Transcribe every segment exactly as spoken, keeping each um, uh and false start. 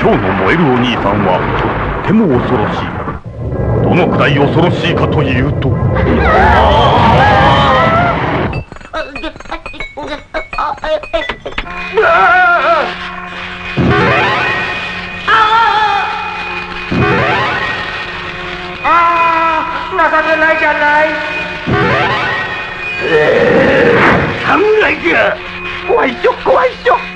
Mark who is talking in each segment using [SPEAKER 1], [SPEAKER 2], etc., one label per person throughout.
[SPEAKER 1] 今日の燃えるお兄さんはとっても恐ろしい。どのくらい恐ろしいかというと、
[SPEAKER 2] 情けないじゃない。
[SPEAKER 1] 侍じゃ。怖いっしょ怖いっしょ。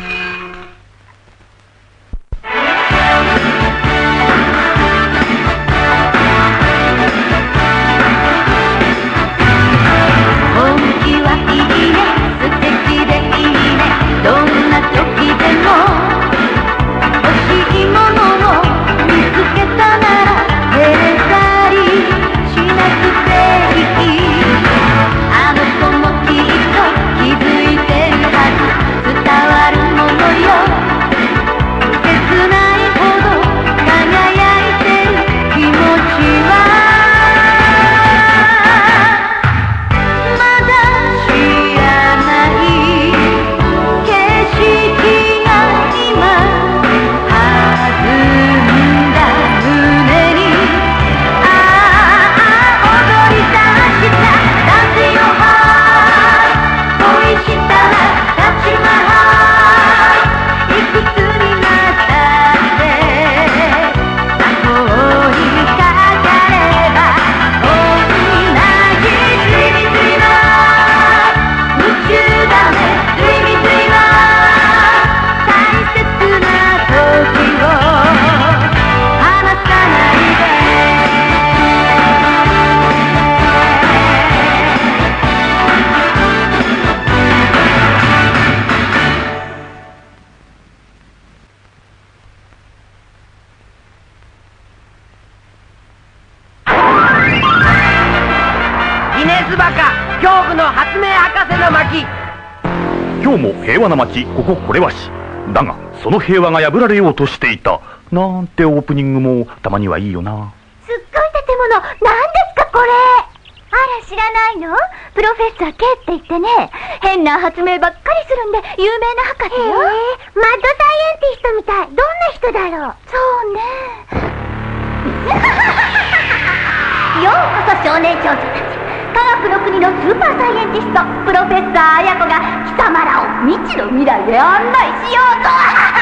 [SPEAKER 1] 今日も平和な街、こここれわし。だがその平和が破られようとしていたなんてオープニングもたまにはいいよな。
[SPEAKER 3] すっごい建物、何ですかこれ。あら知らないの？プロフェッサー K って言ってね、変な発明ばっかりするんで有名な博士よ。へえ、マッドサイエンティストみたい。どんな人だろう。そうね。ようこそ少年少女たち。科学の国のスーパーサイエンティストプロフェッサー綾子が貴様らを未知の未来へ案内しようと。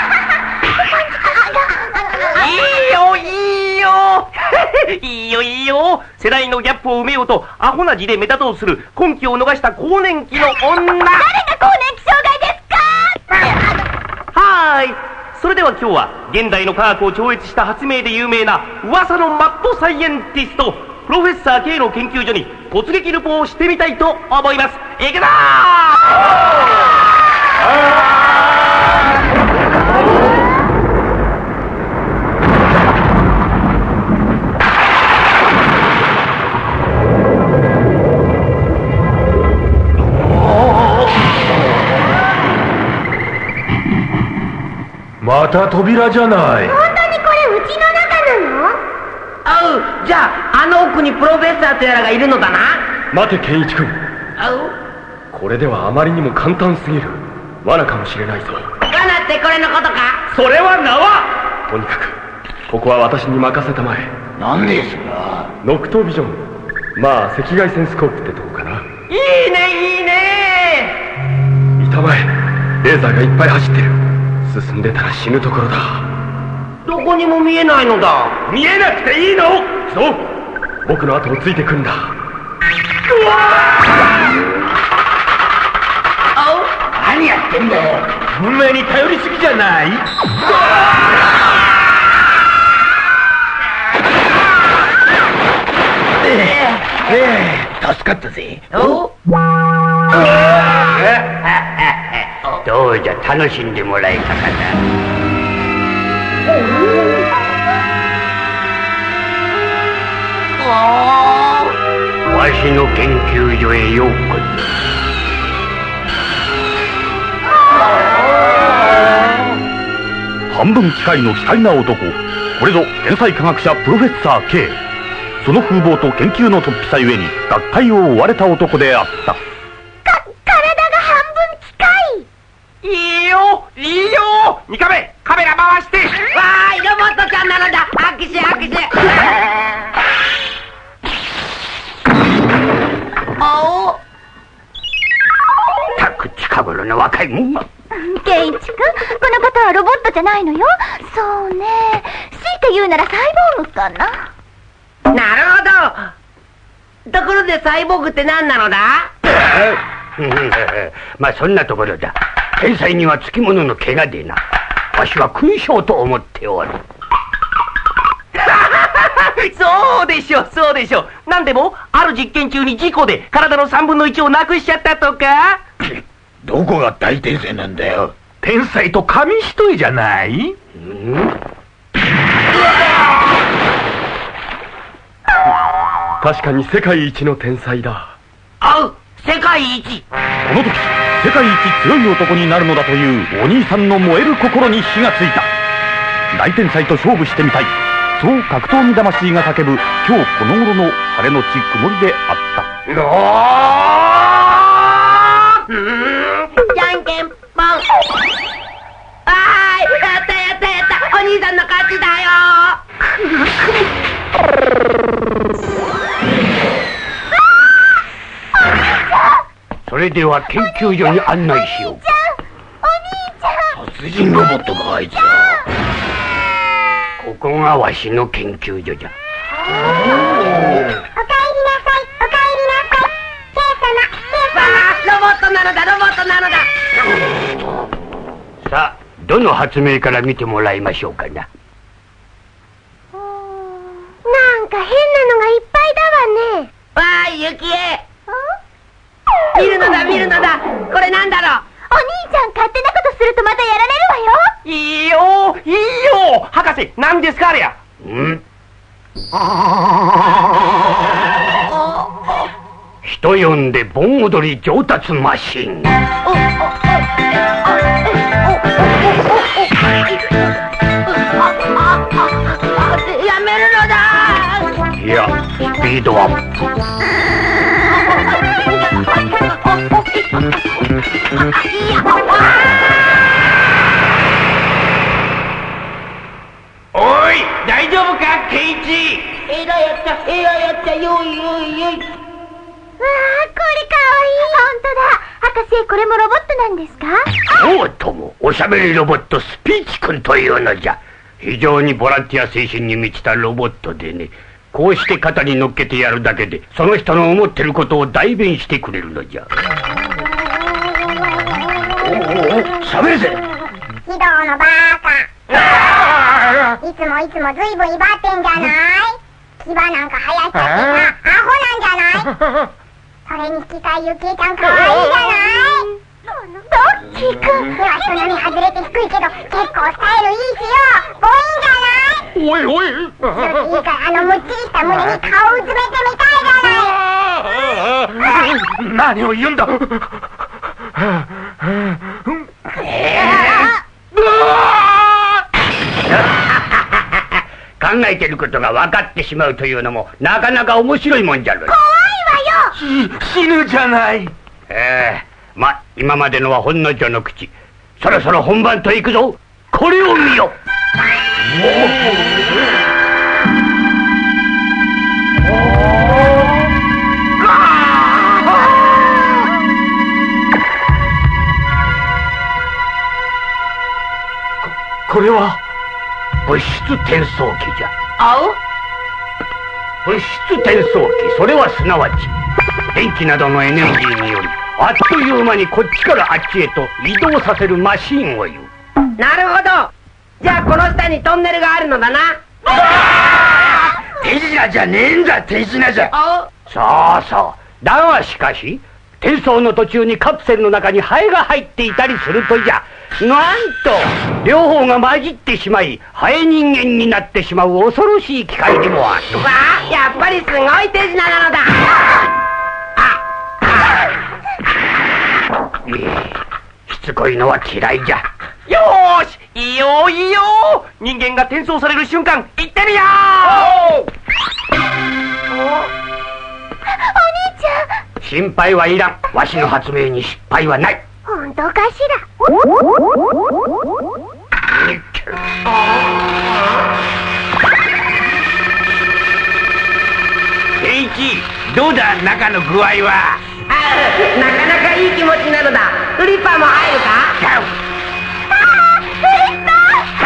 [SPEAKER 2] いいよいいよいいよいいよ。世代のギャップを埋めようとアホな字で目立とうとする今期を逃した更年期の女。誰が更年期障害ですか。はーい、それでは今日は現代の科学を超越した発明で有名な噂のマッドサイエンティストプロフェッサー K の研究所に突撃ルポをしてみたいと思います。いくぞ
[SPEAKER 1] また扉じゃない。
[SPEAKER 3] 本当にこれうちの中なの？
[SPEAKER 2] あう、じゃああの奥にプロフェッサーとやらがいるのだな。
[SPEAKER 1] 待て健一君、
[SPEAKER 2] あう、
[SPEAKER 1] これではあまりにも簡単すぎる。罠かもしれないぞ。
[SPEAKER 2] 罠ってこれのことか。
[SPEAKER 1] それは縄。とにかくここは私に任せたまえ。
[SPEAKER 4] なんでそら。
[SPEAKER 1] ノクトビジョン、まあ赤外線スコープってとこかな。
[SPEAKER 2] いいねいいね。
[SPEAKER 1] 板前、レーザーがいっぱい走ってる。進んでたら死ぬところだ。
[SPEAKER 2] どこにも見えないのだ。
[SPEAKER 1] 見えなくていいの。そう、僕の後をついてくんだ。うわ
[SPEAKER 4] あ何やってんだよ。
[SPEAKER 1] 運命に頼りすぎじゃない？
[SPEAKER 4] ええ、助かったぜ。
[SPEAKER 2] お
[SPEAKER 4] どうじゃ楽しんでもらえたかな。わしの研究所へようこそ。
[SPEAKER 1] 半分機械の奇怪な男、これぞ天才科学者プロフェッサー K。 その風貌と研究の突飛さゆえに学会を追われた男であった。
[SPEAKER 3] か体が半分機械。
[SPEAKER 2] いいよいいよ。にカメカメラ回して。わーい
[SPEAKER 3] じゃないのよ。そうね、強いて言うならサイボーグかな。
[SPEAKER 2] なるほど。ところでサイボーグって何なのだ？
[SPEAKER 4] まあそんなところだ。天才にはつきものの怪我でな。わしは勲章と思っておる。
[SPEAKER 2] そうでしょう、そうでしょう。なんでもある実験中に事故で体のさんぶんのいちをなくしちゃったとか。
[SPEAKER 1] どこが大天才なんだよ。天才と紙一重じゃない？ん？
[SPEAKER 5] 確かに世界一の天才だ。
[SPEAKER 2] あう、世界一。
[SPEAKER 1] この時世界一強い男になるのだというお兄さんの燃える心に火がついた。大天才と勝負してみたい、そう格闘技魂が叫ぶ今日この頃の晴れのち曇りであった。
[SPEAKER 2] うーん、じゃんけんぽん。あーい、やったやったやった、お兄さんの勝ちだよ。
[SPEAKER 4] それでは研究所に案内しよう。
[SPEAKER 3] お兄ちゃん、
[SPEAKER 4] 殺人ロボットがあいつだ。ここがわしの研究所じゃ。
[SPEAKER 3] おかえりなさい、おかえりなさい。ケイ様、ケイ様。
[SPEAKER 2] ロボットなのだ、ロボットなのだ。
[SPEAKER 4] さあ、どの発明から見てもらいましょうかな。
[SPEAKER 3] なんか変なのがいっぱいだわね。
[SPEAKER 2] わーい、ゆきえ。見るのだ、見るのだ。これなんだろう。
[SPEAKER 3] お兄ちゃん、勝手なことするとまたやられるわよ。
[SPEAKER 2] いいよいいよ。博士、何ですかあれや。
[SPEAKER 4] ん？人呼んで盆踊り上達マシン。
[SPEAKER 2] やめるのだ。
[SPEAKER 4] いや、スピードアップ。
[SPEAKER 2] おい、大丈夫か、ケイチ。えらいやった、えらいやった、よいよいよい。
[SPEAKER 3] わあ、これかわいい。本当だ。博士、これもロボットなんですか？
[SPEAKER 4] そうとも、おしゃべりロボットスピーチ君というのじゃ。非常にボランティア精神に満ちたロボットでね、こうして肩に乗っけてやるだけでその人の思ってることを代弁してくれるのじゃ。おおお、喋るぜ。
[SPEAKER 3] 非道のバーカ。いつもいつもずいぶん威張ってんじゃない？牙なんか生やしちゃってさ、アホなんじゃない？それに引き換えゆきえちゃんかわいいじゃない？ドッキーくん、手は人並み外れて低いけど結構スタイルいいしよ。ボインじゃない？
[SPEAKER 1] おいおい、
[SPEAKER 3] ゆきえからあのむっちりした胸に顔をうずめてみたいじゃない？
[SPEAKER 1] 何を言うんだ。
[SPEAKER 4] 考えてることが分かってしまうというのもなかなか面白いもんじゃろ。
[SPEAKER 3] 怖いわよ。
[SPEAKER 1] 死ぬじゃない。
[SPEAKER 4] ええー、ま、今までのはほんの序の口。そろそろ本番と行くぞ。これを見よ。
[SPEAKER 1] こ、これは
[SPEAKER 4] 物質転送機じゃ。
[SPEAKER 2] あう？
[SPEAKER 4] 物質転送機、それはすなわち電気などのエネルギーによりあっという間にこっちからあっちへと移動させるマシンを言う。
[SPEAKER 2] なるほど。じゃあこの下にトンネルがあるのだな。
[SPEAKER 4] 手品じゃねえんだ、手品じゃ。
[SPEAKER 2] あう？
[SPEAKER 4] そうそう。だがしかし転送の途中にカプセルの中にハエが入っていたりするとじゃ、なんと両方が混じってしまいハエ人間になってしまう恐ろしい機械でもある。
[SPEAKER 2] わあ、やっぱりすごい手品なのだ。
[SPEAKER 4] ええ、しつこいのは嫌いじゃ。
[SPEAKER 2] よーし、いいよいいよ。人間が転送される瞬間、行ってみよう。
[SPEAKER 4] 心配はいらん。わしの発明に失敗はない。
[SPEAKER 3] 本当かしら？
[SPEAKER 4] ケイチ、どうだ中の具合は？
[SPEAKER 2] ああ、なかなかいい気持ちなのだ。フリッパーも入るか？
[SPEAKER 3] ああ、フリッパー！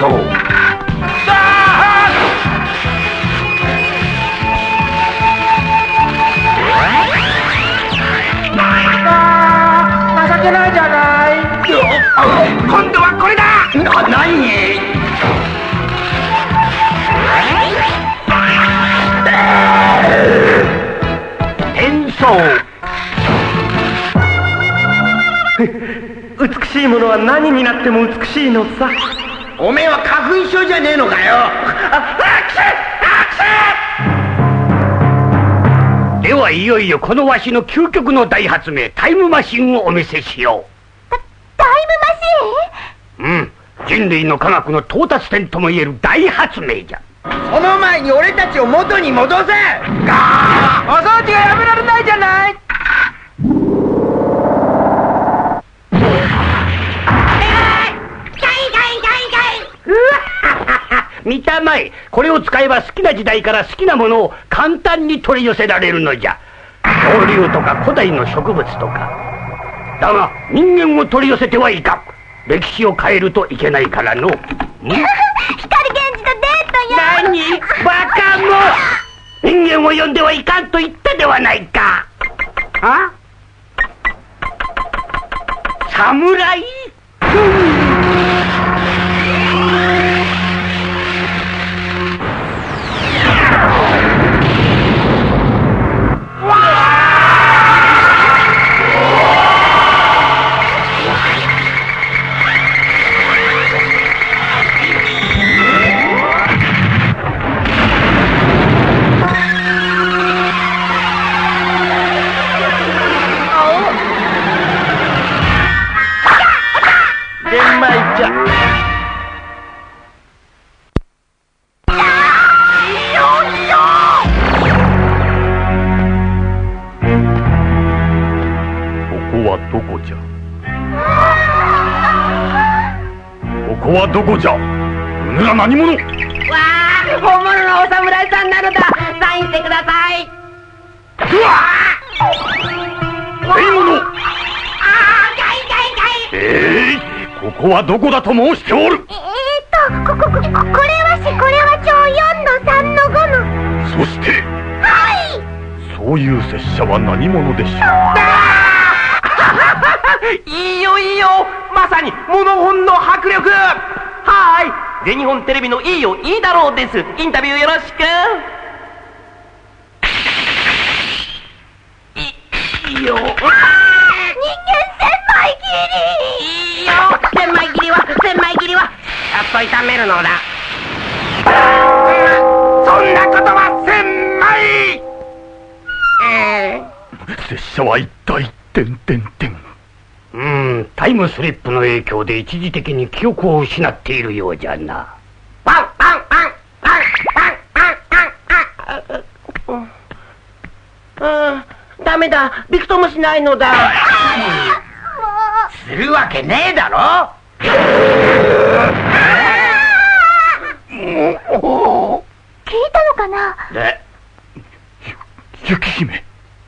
[SPEAKER 4] 相。
[SPEAKER 2] 情けないじゃない。今度はこれだ。な、何？
[SPEAKER 4] 天相。
[SPEAKER 2] 美しいものは何になっても美しいのさ。
[SPEAKER 6] おめえは花粉症じゃねえのかよ。
[SPEAKER 4] ではいよいよこのわしの究極の大発明タイムマシンをお見せしよ
[SPEAKER 3] タ、タイムマシン？
[SPEAKER 4] う。うん人類の科学の到達点ともいえる大発明じゃ。
[SPEAKER 6] その前に俺たちを元に戻せ。ガー
[SPEAKER 2] お掃除がやめられないじゃない。
[SPEAKER 4] 見たまえ。これを使えば好きな時代から好きなものを簡単に取り寄せられるのじゃ。恐竜とか古代の植物とか。だが人間を取り寄せてはいかん。歴史を変えるといけないからの。
[SPEAKER 3] 光源氏とデートよ。
[SPEAKER 4] 何バカも人間を呼んではいかんと言ったではないか。あ侍、
[SPEAKER 1] ここはどこじゃ。うぬら何者。
[SPEAKER 2] わあ、本物のお侍さんなのだ。サインしてください。
[SPEAKER 1] うわ何者。
[SPEAKER 2] ああ、かいかいかい。
[SPEAKER 1] ええー、ここはどこだと申しておる。
[SPEAKER 3] えー、っとこここここれはしこれはちょうよんのさんのごの。
[SPEAKER 1] そして
[SPEAKER 3] はい。
[SPEAKER 1] そういう拙者は何者でしょう。
[SPEAKER 2] いいよいいよ、まさにモノホンの迫力。はーい、全日本テレビのいいよいいだろうです。インタビューよろしく。いいいよ。人間
[SPEAKER 3] 千枚切り。
[SPEAKER 2] いいよ、千枚切りは千枚切りはちょっと炒めるのだ。そんなことは千枚。え
[SPEAKER 1] ー、拙者は一体てんてんてん。
[SPEAKER 4] うーん、タイムスリップの影響で一時的に記憶を失っているようじゃな。
[SPEAKER 2] パンパンパンパンパンパンパンパン。うん、ダメだ、びくともしないのだ。
[SPEAKER 6] するわけねえだろ。
[SPEAKER 3] 聞いたのかな。
[SPEAKER 1] で、ゆ雪姫。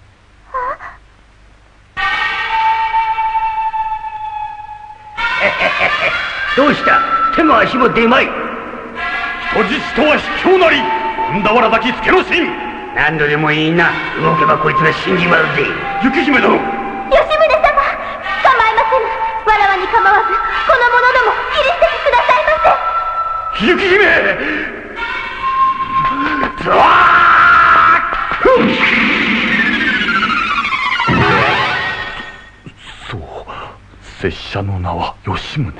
[SPEAKER 4] どうした。手も足も出まい。
[SPEAKER 1] 人質とは卑怯なり。恩田原崎助之進。
[SPEAKER 4] 何度でもいいな。動けばこいつが死んじまうぜ。
[SPEAKER 1] 雪姫殿。
[SPEAKER 3] 吉宗様、構いませぬ。わらわに構わずこの者ども切り捨ててくださいませ。
[SPEAKER 1] 雪姫。そう、拙者の名は吉宗。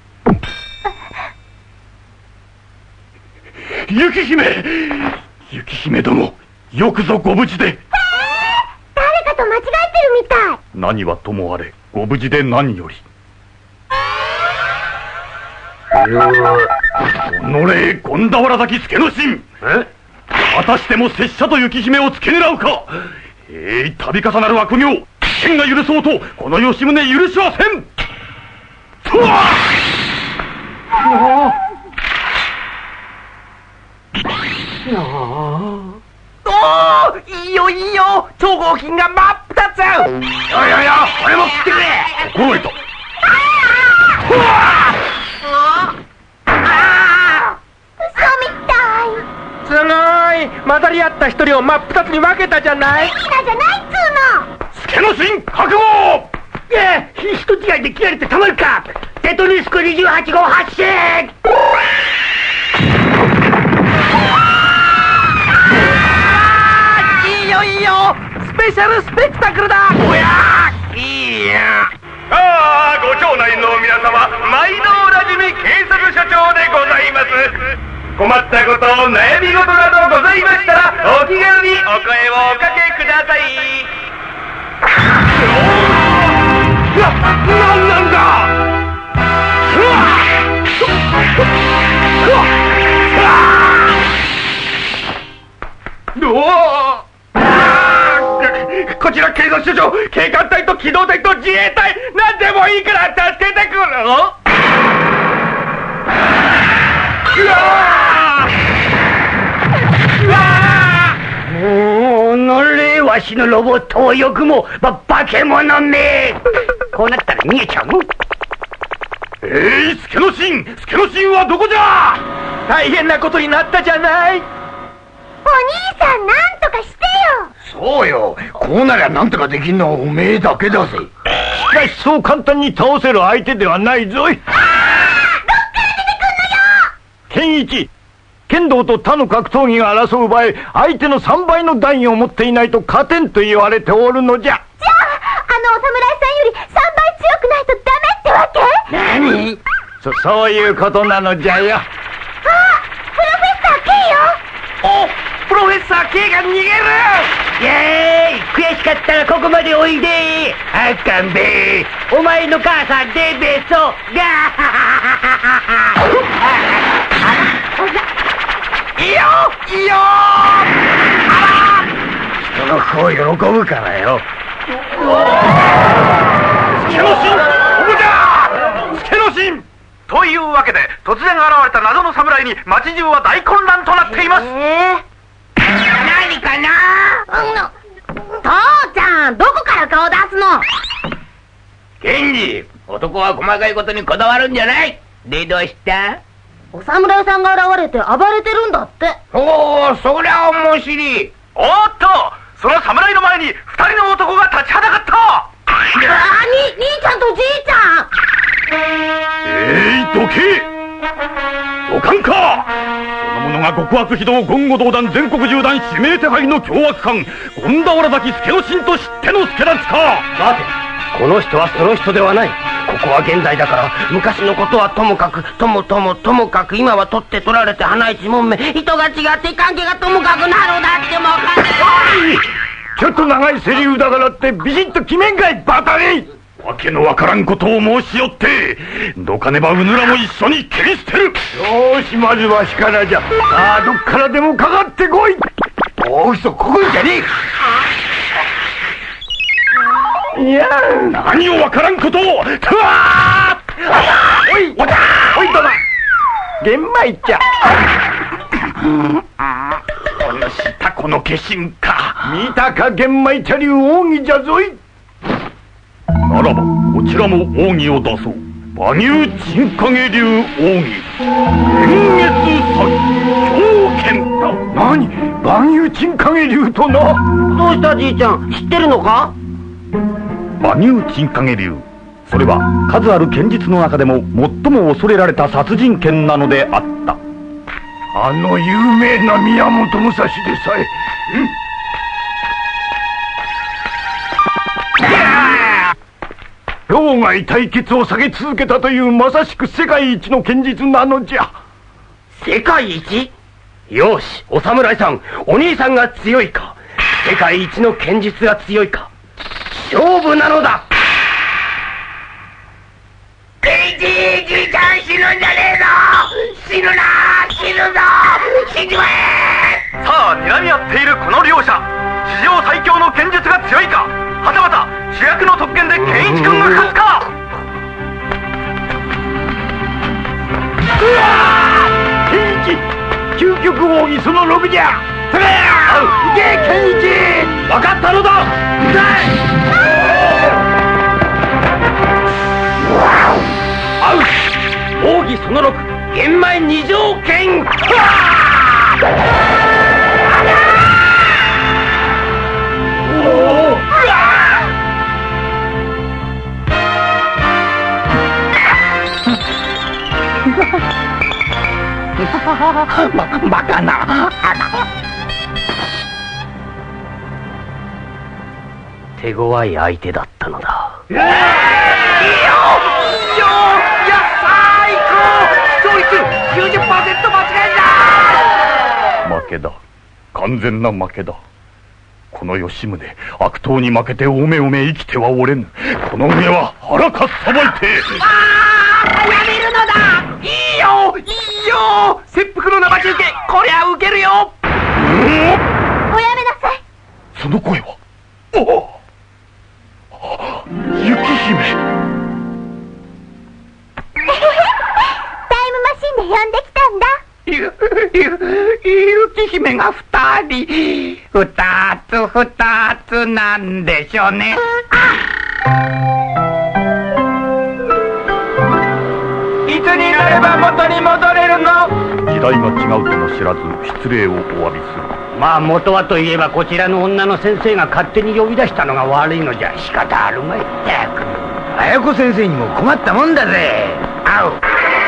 [SPEAKER 1] 雪姫、雪姫殿、よくぞご無事で。
[SPEAKER 3] 誰かと間違えてるみたい。
[SPEAKER 1] 何はともあれ、ご無事で何より。おのれ、権田原崎助之進。
[SPEAKER 4] え、
[SPEAKER 1] またしても拙者と雪姫を付け狙うか。えい、度重なる悪行、天が許そうとこの吉宗許しはせん。とわ
[SPEAKER 2] おー、いいよいいよ、超合金が真っ二つ。よよよ、俺も切ってくれ。
[SPEAKER 1] 心得た。
[SPEAKER 2] ああ
[SPEAKER 6] り合った一人を真っ二つに分けたじゃない。
[SPEAKER 3] 好きなじゃないっつ
[SPEAKER 1] 助の進覚悟。
[SPEAKER 4] ええ、人違いで切られてたまるか。テトリスクにじゅうはち号発進。
[SPEAKER 2] いいよいいよ、スペシャルスペクタクルだ。
[SPEAKER 4] おやいいや。
[SPEAKER 1] ああ、ご町内の皆様、毎度おなじみ警察署長でございます。困ったこと、悩み事などございましたら、お気軽にお声をおかけください。な、なんなんだ。うわうわこちら警察署長、警官隊と機動隊と自衛隊、何でもいいから助けてくれ。うわ
[SPEAKER 4] もうのれわしのロボットをよくもば化け物め。こうなったら逃げちゃうの。
[SPEAKER 1] えい、助の進、助の進はどこじゃ。
[SPEAKER 6] 大変なことになったじゃない。
[SPEAKER 3] お兄さん、なんとかしてよ。
[SPEAKER 6] そうよ、こうなりゃなんとかできんのはおめえだけだぜ。
[SPEAKER 1] しかしそう簡単に倒せる相手ではないぞい。
[SPEAKER 3] ああ、どっから出てくんのよ。
[SPEAKER 1] 健一、剣道と他の格闘技が争う場合、相手のさんばいの段位を持っていないと勝てんと言われておるのじゃ。
[SPEAKER 3] じゃあ、あのお侍さんよりさんばい強くないとダメってわけ？
[SPEAKER 4] 何？
[SPEAKER 1] そ、そういうことなのじゃよ。
[SPEAKER 3] あ、プロフェッサー K よ。
[SPEAKER 2] お、プロフェッサー K が逃げる。
[SPEAKER 4] イエーイ、悔しかったらここまでおいで。あかんべ。お前の母さんでべそが
[SPEAKER 2] いいよいいよ。
[SPEAKER 4] 人の子を喜ぶからよ。
[SPEAKER 1] 助の進、ここじゃ。助の進。というわけで、突然現れた謎の侍に町中は大混乱となっています。
[SPEAKER 3] えー
[SPEAKER 4] 何かな。
[SPEAKER 3] 父ちゃん、どこから顔出すの？
[SPEAKER 4] ケンジ、男は細かいことにこだわるんじゃない。で、どうした？
[SPEAKER 3] お侍さんが現れて暴れてるんだって。
[SPEAKER 4] おお、そりゃ面白い。
[SPEAKER 1] おっと、その侍の前に二人の男が立ちはだかった。
[SPEAKER 3] ああ、に、兄ちゃんとじいちゃん。
[SPEAKER 1] えい、どけ。おかんか。その者が極悪非道言語道断全国縦断指名手配の凶悪犯、権田原崎助の進と知っての助立ちか。
[SPEAKER 4] 待て、この人はその人ではない。ここは現代だから、昔のことはともかく、ともともともかく、今は取って取られて花一門目、人が違って関係がともかくなるだってもわかんない。
[SPEAKER 1] ちょっと長いセリフだからってビシッと決めんかい、バタリ。わけのわからんことを申しよって、どかねばうぬらも一緒に切り捨てる。よーし、まずわしからじゃ。さあ、どっからでもかかってこい。
[SPEAKER 6] おうそ、ここじゃね
[SPEAKER 1] え。いやー、何をわからんことを。とわー。おい、おだ、おいとな。玄米茶。お主、タコの化身か。見たか、玄米茶流奥義じゃぞい。ならばこちらも奥義を出そう。馬乳鎮影流奥義円月祭狂剣だ。何、馬乳鎮影流とな。
[SPEAKER 4] どうしたじいちゃん、知ってるのか。
[SPEAKER 1] 馬乳鎮影流、それは数ある剣術の中でも最も恐れられた殺人剣なのであった。
[SPEAKER 6] あの有名な宮本武蔵でさえ。
[SPEAKER 1] 生涯対決を下げ続けたというまさしく世界一の剣術なのじゃ。
[SPEAKER 4] 世界一？よし、お侍さん、お兄さんが強いか、世界一の剣術が強いか、勝負なのだ。ケイジー、じいちゃん死ぬんじゃねえぞ。死ぬな、死ぬぞ、死んじまえ。
[SPEAKER 1] さあ、睨み合っているこの両者、史上最強の剣術が強いか、はたまた主役の特権で健一君が勝つか。うわー、健一、究極奥義そのろくじゃ。それー、いけ健一。分かったのだ。
[SPEAKER 4] アウト。奥義そのろく、玄米二条剣。
[SPEAKER 6] ば、バカな。
[SPEAKER 4] 手強い相手だったのだ。
[SPEAKER 2] いいよいいよ、いや最高、勝率 きゅうじゅっパーセント 間違いだ。
[SPEAKER 1] 負けだ。完全な負けだ。この吉宗、悪党に負けておめおめ生きてはおれぬ。この上は腹かっさばいて。
[SPEAKER 2] ああ、やめるのだ。いいよいいよ、切腹の生中継、こりゃウケるよ。
[SPEAKER 3] おやめなさい。
[SPEAKER 1] その声は、お雪姫。
[SPEAKER 3] タイムマシンで呼んできたんだ。
[SPEAKER 6] ゆ、ゆ、雪姫が二人。二つ二つなんでしょうね。いつになれば元に戻れるの？
[SPEAKER 1] 時代が違うとも知らず失礼をお詫びする。
[SPEAKER 4] まあ元はといえばこちらの女の先生が勝手に呼び出したのが悪いのじゃ仕方あるまい。ったく
[SPEAKER 6] 綾子先生にも困ったもんだぜ。あう。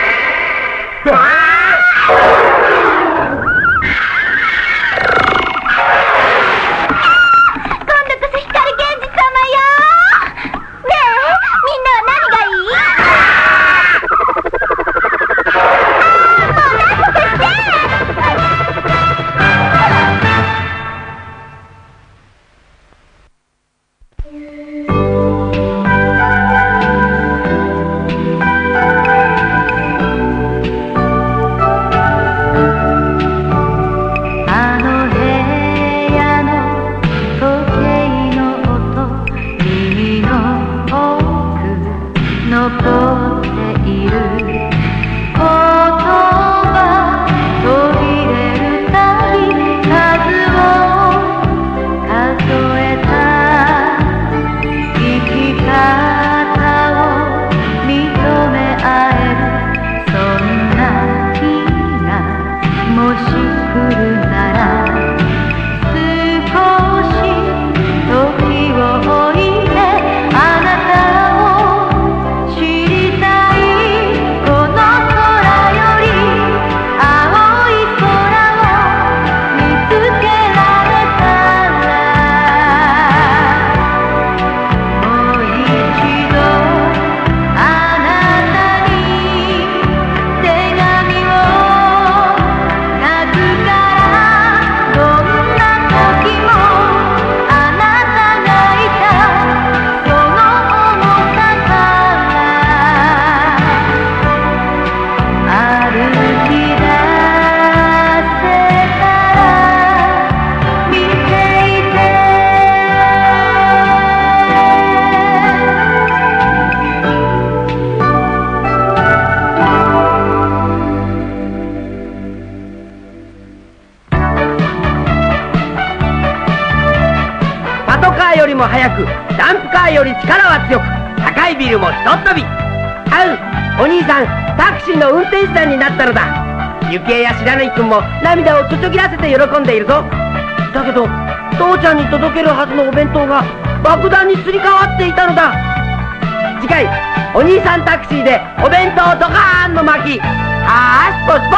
[SPEAKER 2] よりも速く、ダンプカーより力は強く、高いビルもひとっ飛び。あう、お兄さん、タクシーの運転手さんになったのだ。ゆきえや白縫君も涙をちょちょぎらせて喜んでいるぞ。だけど父ちゃんに届けるはずのお弁当が爆弾にすり替わっていたのだ。次回、お兄さんタクシーでお弁当ドカーンの巻き、あースポスポ。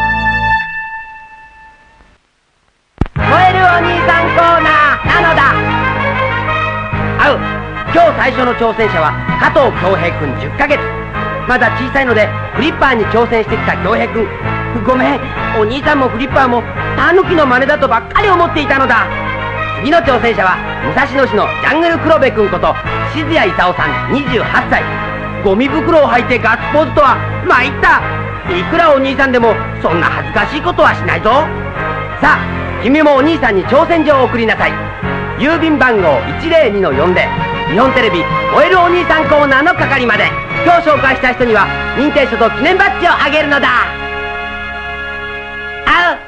[SPEAKER 2] 燃えるお兄さんコーナーなのだ。あう、今日最初の挑戦者は加藤恭平君じゅっかげつ。まだ小さいのでフリッパーに挑戦してきた恭平君。ごめん、お兄さんもフリッパーもタヌキの真似だとばっかり思っていたのだ。次の挑戦者は武蔵野市のジャングル黒部君こと静谷勲さんにじゅうはっさい。ゴミ袋を履いてガッツポーズとは参った。いくらお兄さんでもそんな恥ずかしいことはしないぞ。さあ、君もお兄さんに挑戦状を送りなさい。郵便番号 いちまるにのよんぜろ、日本テレビ燃えるお兄さんコーナーの係まで。今日紹介した人には認定書と記念バッジをあげるのだ。あう。